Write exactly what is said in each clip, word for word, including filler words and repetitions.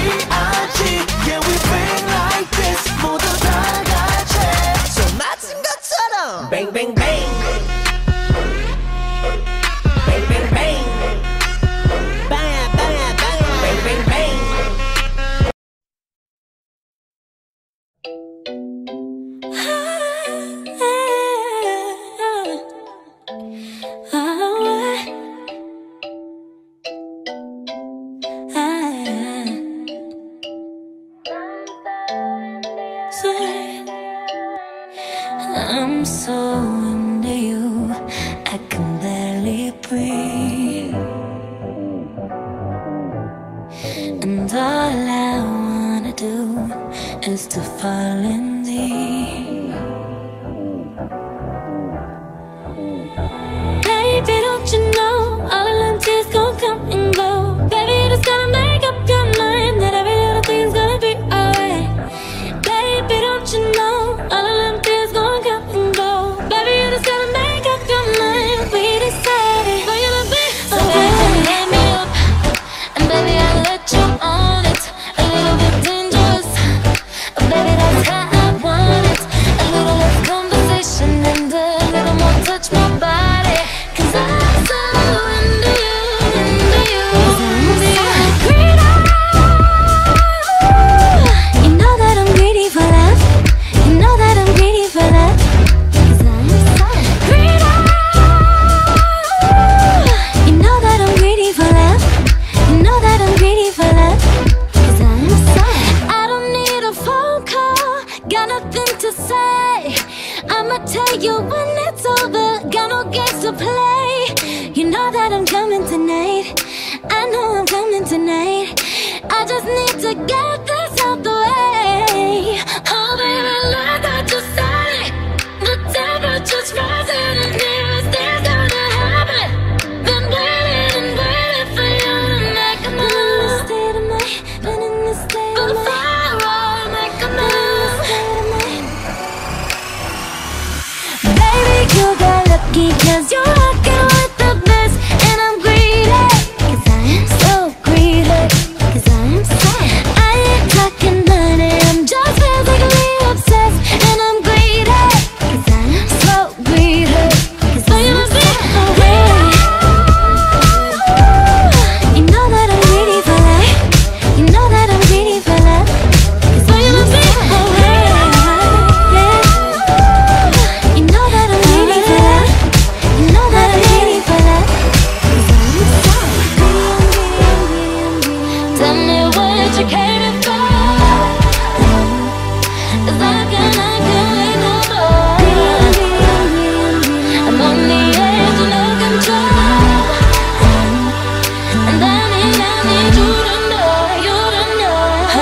아직 Yeah we bang like this 모두 다 같이 손 맞은 것처럼 Bang bang bang Bang bang bang Bang bang bang Bang bang bang I'm so into you, I can barely breathe. And all I wanna do is to fall in thee. Baby, don't you know all of them tears gon' come and go. Baby, you just gotta make up your mind that every little thing's gonna be alright. Baby, don't you know all of them tears gon' come and go. Baby, you just gotta make up your mind. We decided we're gonna be so baby, let me up, and baby, I'll let you on it. A little bit dangerous, baby, that's how I want it. A little less conversation and a little more touch my body. Cause I'm so into you, into you, into you. Greedy. You know that I'm greedy for love. You know that I'm greedy for love. Cause I'm so greedy. You know that I'm greedy for love. You know that I'm greedy for love. Cause I'm so I don't need a phone call, got nothing to say. I'ma tell you when it's over, got no games to play. You know that I'm coming tonight, I know I'm coming tonight. I just need to get this out the way. Oh baby, look what you say. The temperature's rising and everything's gonna happen. Been waiting and waiting for you to make a move. Been in this state of mind, been in this state of mind. Before I make a move. Baby, you got lucky cause you're rocking with the best. And I'm greedy, cause I am so greedy. Cause I am so I ain't talking money, I'm just physically obsessed. And I'm greedy, cause I am so greedy. Cause I am so greedy. You know that I'm greedy for life. You know that I'm greedy for love. Cause I am so greedy. You know that I'm greedy for love. You know that I'm greedy for love. Cause I'm so greedy. Tell me what you came for. Cause I can't, I can't wait no more. I'm on the edge of no control. And I need, I need you to know, you to know.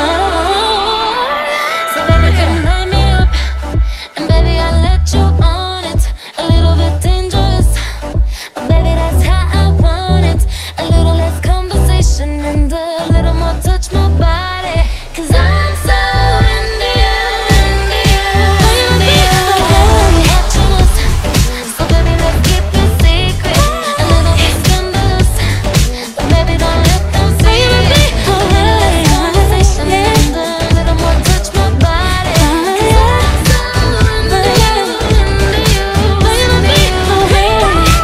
So baby, come light me up, and baby, I'll let you on it. A little bit dangerous, but baby, that's how I want it. A little less conversation and a little more touch my body. Cause I'm so into you, into you, into you. Watching us, so baby, let's keep it secret. A little bit scandalous, but baby, don't let them see it. A little less conversation and a little more touch my body. Cause I'm so into you, into you, into you.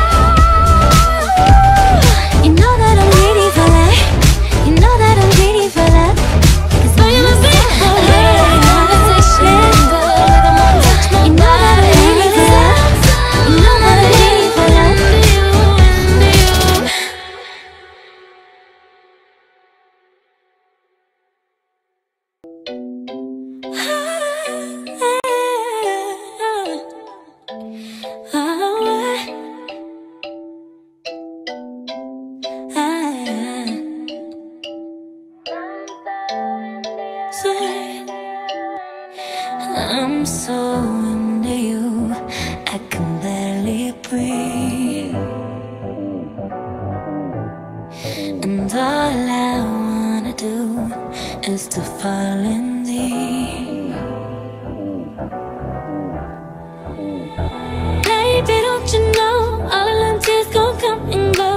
You know that I'm greedy for life. You know that I'm greedy for love. Cause I'm so greedy. A little conversation and a little more touch my body. You know that I'm greedy for love. You know that I'm greedy for love. Into you, into you. I'm so into you, I can barely breathe. And all I wanna do is to fall in thee. Baby, don't you know all of them tears gon' come and go.